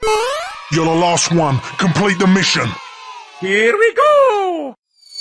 You're the last one. Complete the mission. Here we go!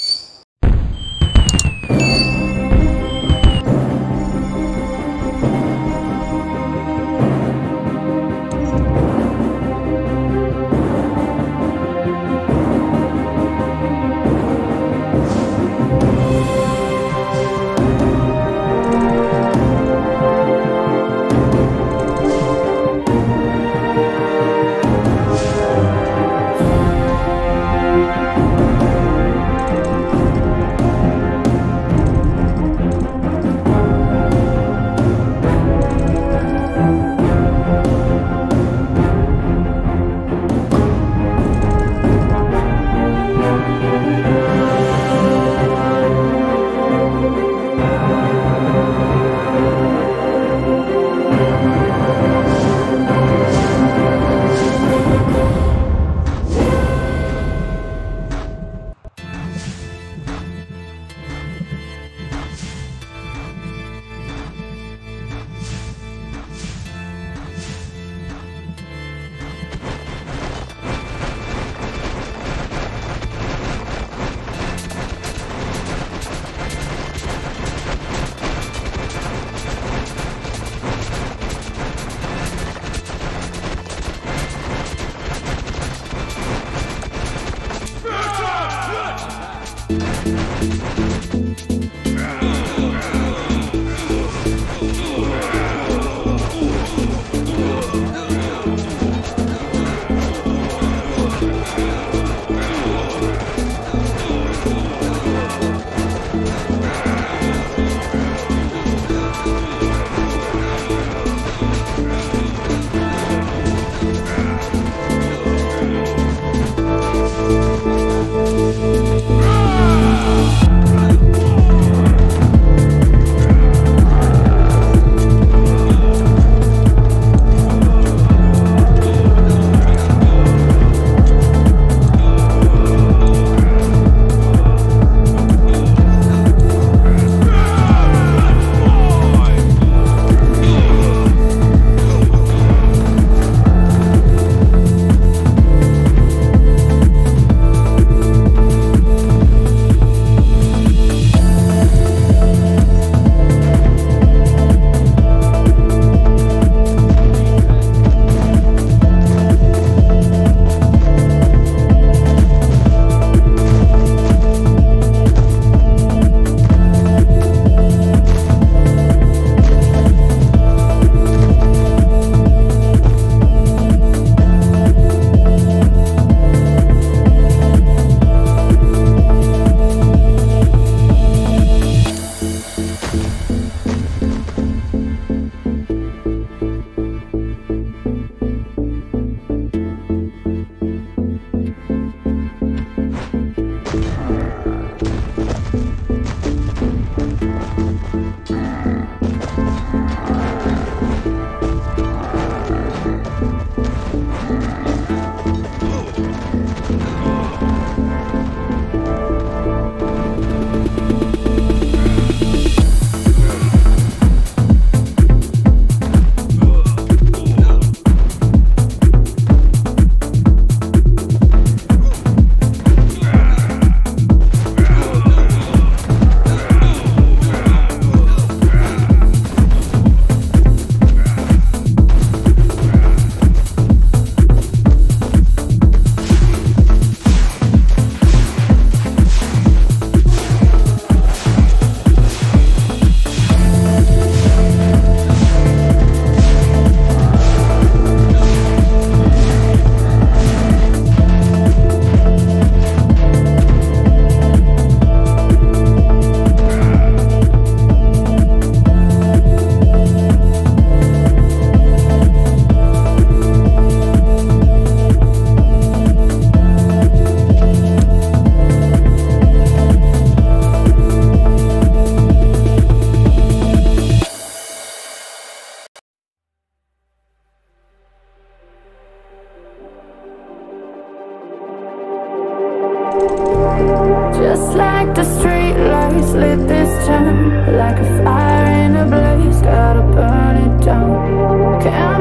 Just like the street lights lit this town, like a fire in a blaze, gotta burn it down. Can't be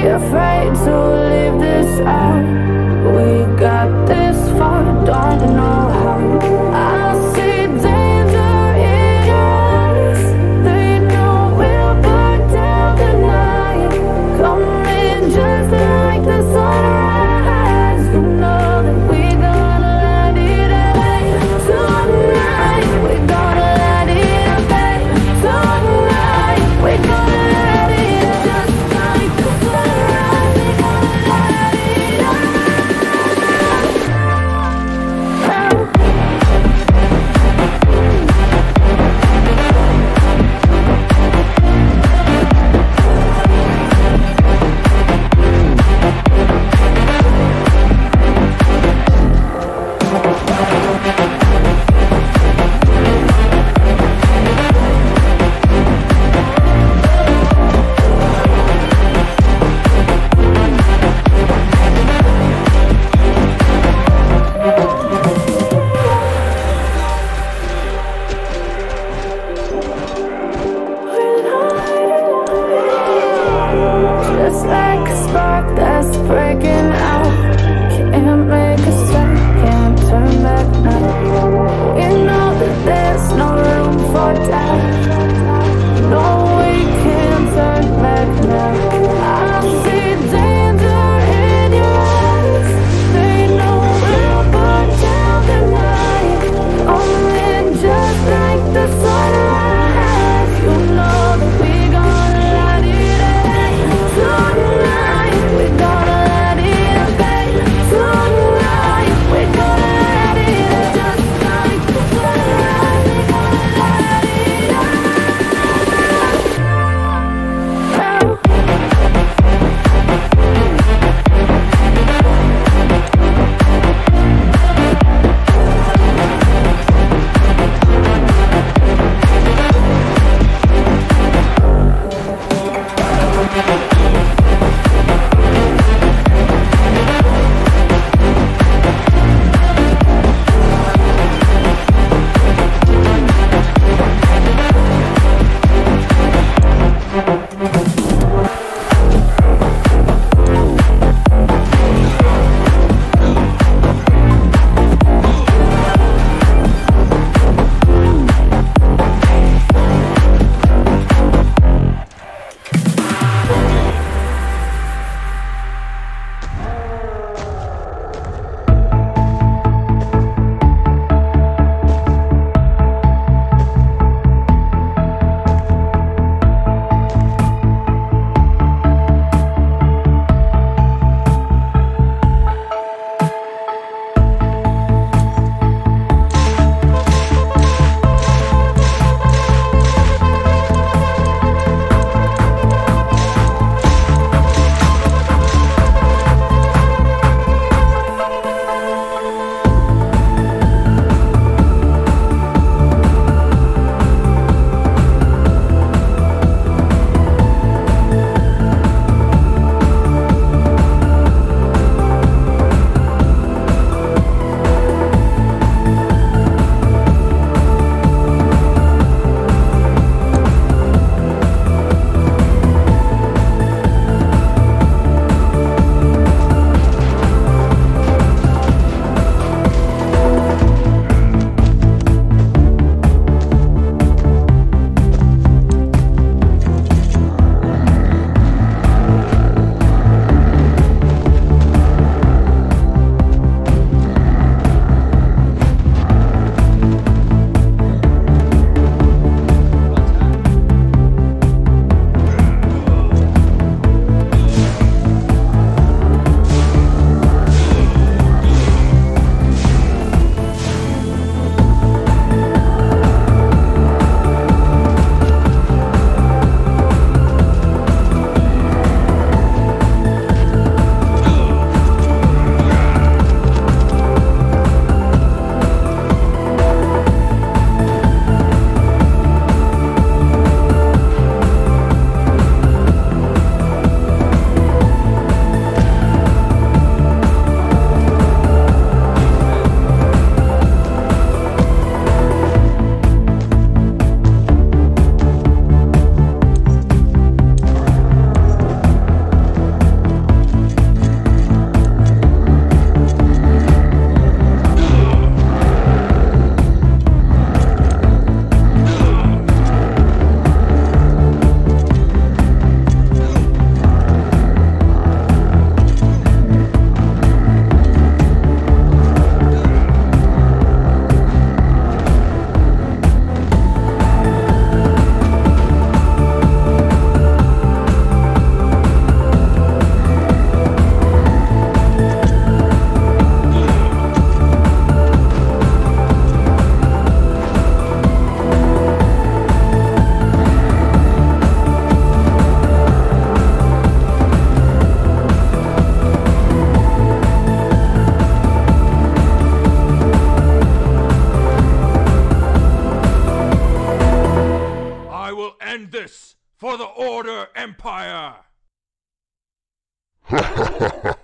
afraid to leave this out. We got this far, don't know how. I see danger in your eyes. They know we'll burn down the night. Coming just like the sunrise. You know that we gonna let it away. Tonight, we gonna let it away. Tonight, we gonna let it just like the sunrise. We gonna let it away. Just like a spark that's breaking out. Can't make a stop, can't turn back now. We know that there's no room for doubt. No, we can't turn back now. I see danger in your eyes. They know we'll burn down the night. Only just like the sunrise. You know that we gonna let it away. Tonight, we gonna let it away. for the Order Empire!